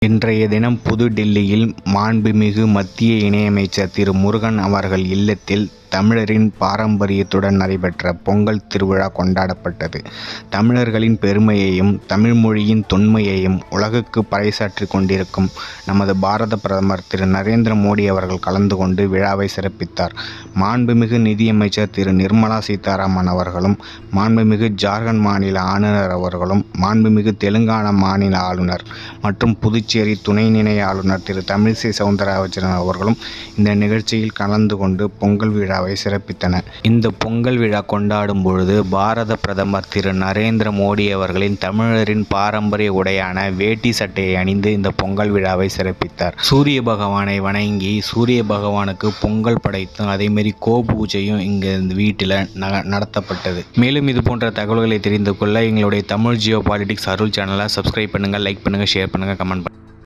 இன்றைய தினம் புதுடில்லியில் மாண்புமிகு மத்திய இணையமைச்சர் திரு முருகன் அவர்கள் இல்லத்தில் தமிழரின் பாரம்பரியத்துடன் நடைபெற்ற பொங்கல் திருவிழா கொண்டாடப்பட்டது. தமிழர்களின் பெருமையையும் தமிழ் மொழியின் தொன்மையையும் உலகுக்கு பறைசாற்றிக் கொண்டிருக்கும் நமது பாரத பிரதமர் திரு நரேந்திர மோடி அவர்கள் கலந்து கொண்டு விழாவை சிறப்பித்தார். மாண்புமிகு நிதியமைச்சர் திரு நிர்மலா சீதாராமன் அவர்களும், மாண்புமிகு ஜார்க்கண்ட் மாநில ஆளுநர் அவர்களும், மாண்புமிகு தெலுங்கானா மாநில ஆளுநர் மற்றும் புதுச்சேரி துணைநிலை ஆளுநர் திரு தமிழிசை சவுந்தரராஜன் அவர்களும் இந்த நிகழ்ச்சியில் கலந்து கொண்டு பொங்கல் விழாவை சிறப்பித்தனர். இந்த பொங்கல் விழா கொண்டாடும் பொழுது பாரத பிரதமர் திரு நரேந்திர மோடி அவர்களின் தமிழரின் பாரம்பரிய உடையான வேட்டி சட்டையை அணிந்து இந்த பொங்கல் விழாவை சிறப்பித்தார். சூரிய பகவானை வணங்கி சூரிய பகவானுக்கு பொங்கல் படைத்தும் அதேமாரி பூஜையும் இங்க இந்த வீட்டில் நடத்தப்பட்டது. மேலும் இது போன்ற தகவல்களை தெரிந்து கொள்ள எங்களுடைய தமிழ் ஜியோ பாலிடிக்ஸ் அருள் சேனலை சப்ஸ்கிரைப் பண்ணுங்க, லைக் பண்ணுங்க, ஷேர் பண்ணுங்க, கமெண்ட் பண்ணுங்க.